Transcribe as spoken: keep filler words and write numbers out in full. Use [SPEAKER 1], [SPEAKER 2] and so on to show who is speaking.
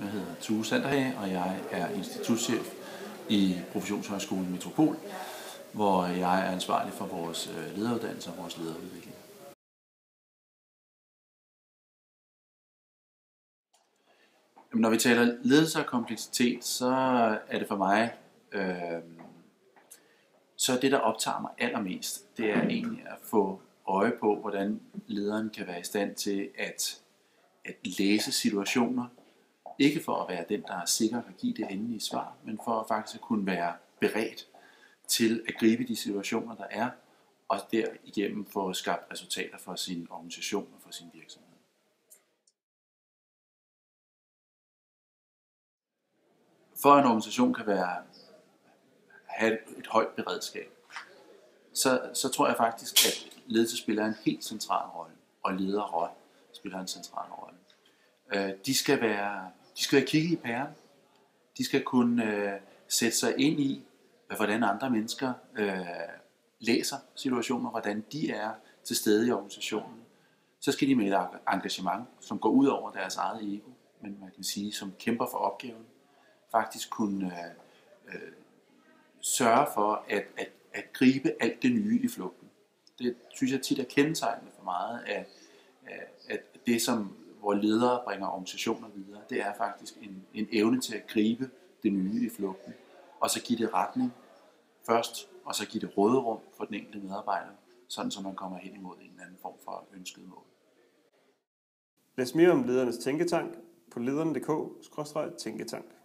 [SPEAKER 1] Jeg hedder Tue Sanderhage, og jeg er institutschef i Professionshøjskolen Metropol, hvor jeg er ansvarlig for vores lederuddannelse og vores lederudvikling. Når vi taler ledelse og kompleksitet, så er det for mig, øh, så det der optager mig allermest, det er egentlig at få øje på, hvordan lederen kan være i stand til at, at læse situationer. Ikke for at være den, der er sikker at give det endelige svar, men for at faktisk at kunne være beredt til at gribe de situationer, der er, og derigennem få skabt resultater for sin organisation og for sin virksomhed. For en organisation kan være, have et højt beredskab, så, så tror jeg faktisk, at ledelse spiller en helt central rolle, og lederrolle spiller en central rolle. De skal være, de skal være kigge i pæren. De skal kunne øh, sætte sig ind i, hvordan andre mennesker øh, læser situationer, hvordan de er til stede i organisationen. Så skal de med et engagement, som går ud over deres eget ego, men man kan sige, som kæmper for opgaven, faktisk kunne øh, øh, sørge for at, at, at gribe alt det nye i flugten. Det synes jeg tit er kendetegnende for meget af, at det, som hvor ledere bringer organisationer videre, det er faktisk en, en evne til at gribe det nye i flugten, og så give det retning først, og så give det råderum for den enkelte medarbejder, sådan så man kommer hen imod en eller anden form for ønsket mål.
[SPEAKER 2] Læs mere om ledernes tænketank på lederne punktum d k skråstreg tænketank.